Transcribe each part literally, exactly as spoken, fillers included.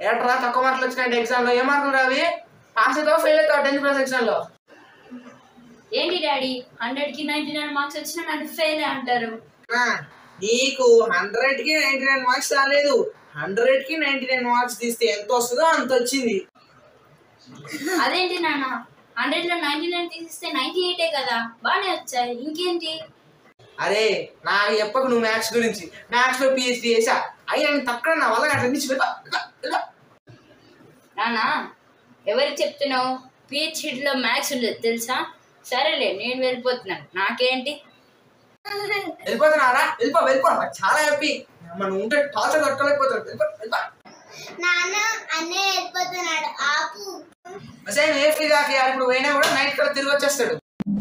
ఏట్రా తక్కువ మార్కులు వచ్చినాయంటే ఎగ్జామ్ లో ఏ మార్కులు రావి? పాస్ అవుతావా ఫెయిల్ అవుతావా టెన్త్ క్లాస్ ఎగ్జామ్ లో? ఏంటి డాడీ హండ్రెడ్ కి నైన్టీ నైన్ మార్క్స్ వచ్చినా నన్ను ఫెయిల్ అంటారు. నీకు హండ్రెడ్ కి నైన్టీ నైన్ మార్క్స్ రాలేదు, హండ్రెడ్ కి నైన్టీ నైన్ మార్క్స్ తీస్తే ఎంత వస్తుందో అంత వచ్చింది. అదేంటి నాన్న, హండ్రెడ్ లో నైన్టీ నైన్ తీసిస్తే నైన్టీ ఎయిటే కదా, బాగానే వచ్చాయి, ఇంకేంటి? అరే నాకు చెప్పకు నువ్వు మ్యాథ్స్ గురించి. మ్యాథ్స్ లో పిహెచ్డి చేసా, అయినా నేను తక్కువ నా వల్ల అట్లా నుంచి నాన్న ఎవరికి చెప్తున్నావు? పిహెచ్డిలో మ్యాథ్స్ ఉండదు తెలుసా? సరేలే నేను వెళ్ళిపోతున్నాను, నాకేంటి? వెళ్ళిపోతున్నారా? వెళ్ళిపో వెళ్ళిపో, చాలా హ్యాపీ. మనం ఉంటే టార్చర్ తట్టుకోలేకపోతాడు. నాన్న అన్నయ్య వెళ్ళిపోతున్నాడు, ఆపు. అసలు ఏ ఫ్రీ కాకి ఇప్పుడు పోయినా కూడా నైట్ కల్లా తిరిగి వచ్చేస్తాడు.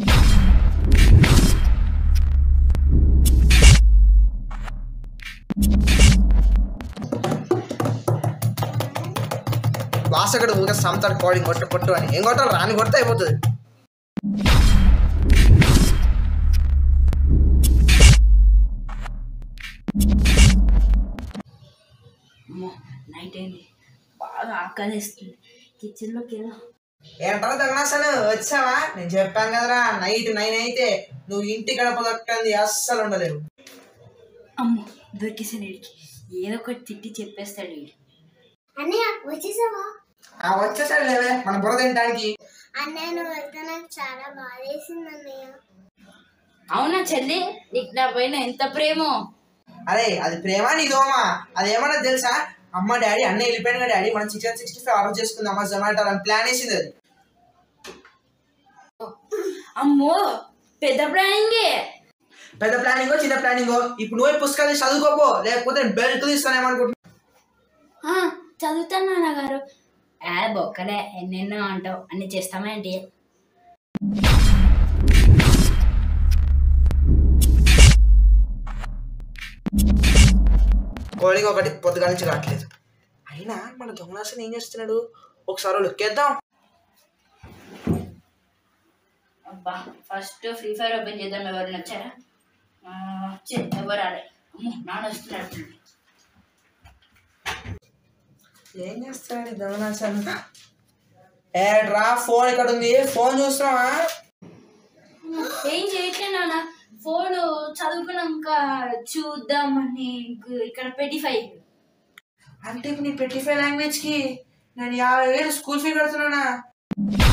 బాస్ అక్కడ ఊరికే సంతాడు కోడింగ్ కొట్టు కొట్టు అని. ఏం కొట్టాలి? రాని కొడితే అయిపోతుంది. నైట్ అయింది, బాగా ఆకలిస్తుంది, కిచెన్ లోకి వెళ్ళా. ఏంటారు తగనాసను వచ్చావా? నేను చెప్పాను కదరా నైట్ నైన్ అయితే నువ్వు ఇంటి గడప దొక్కంది అస్సలు ఉండలేవు. అమ్మో దొరికేసాను వీడికి, ఏదో ఒకటి తిట్టి చెప్పేస్తాడు వీడు. అన్నయ్య వచ్చేసావా? వచ్చేసాడు లేవే మన బుర్ర తినడానికి. అన్నయ్య నువ్వు వెళ్తే నాకు చాలా బాధేసింది అన్నయ్య. అవునా చెల్లి, నీకు నా పైన ఎంత ప్రేమో. అరే అది ప్రేమ నీదోమా, అదేమన్నా తెలుసా? అమ్మ డాడీ అన్న వెళ్ళిపోయాడు డాడీ, మనం చికెన్ సిక్స్టీ ఫైవ్ ఆర్డర్ చేసుకుందాం అమ్మ జొమాటో అని ప్లాన్ వేసింది. అది అమ్మో పెద్ద ప్లానింగే. పెద్ద ప్లానింగో చిన్న ప్లానింగో, ఇప్పుడు నువ్వు పుస్తకాలు చదువుకోపో, లేకపోతే బెల్ట్ తీస్తానేమనుకుంటున్నా. చదువుతాను నాన్నగారు. ఆ బొక్కలే ఎన్నెన్నో అంటావు, అన్ని చేస్తామేంటి? కోడికి ఒకటి పొద్దుగా నుంచి రావట్లేదు. అయినా మన దొంగనాశనం ఏం చేస్తున్నాడు? ఒకసారి లుక్కేద్దాం. అబ్బా ఫస్ట్ ఫ్రీ ఫైర్ ఓపెన్ చేద్దాం. ఎవరైనా వచ్చారా? ఎవరు రాలే. అమ్మో నాన్న వస్తున్నాడు. ఏం చేస్తాడు దొంగనాశనం? ఏడ్రా ఫోన్ ఇక్కడ ఉంది, ఫోన్ చూస్తున్నావా? ఏం చేయట్లే నాన్న, ఫోన్ చదువుకున్నాక చూద్దామని ఇక్కడ పెట్టి ఫైవ్. అంటే ఇప్పుడు నీ పెట్టి ఫైవ్ లాంగ్వేజ్ కి నేను యాభై వేలు స్కూల్ ఫీ కడుతున్నానా?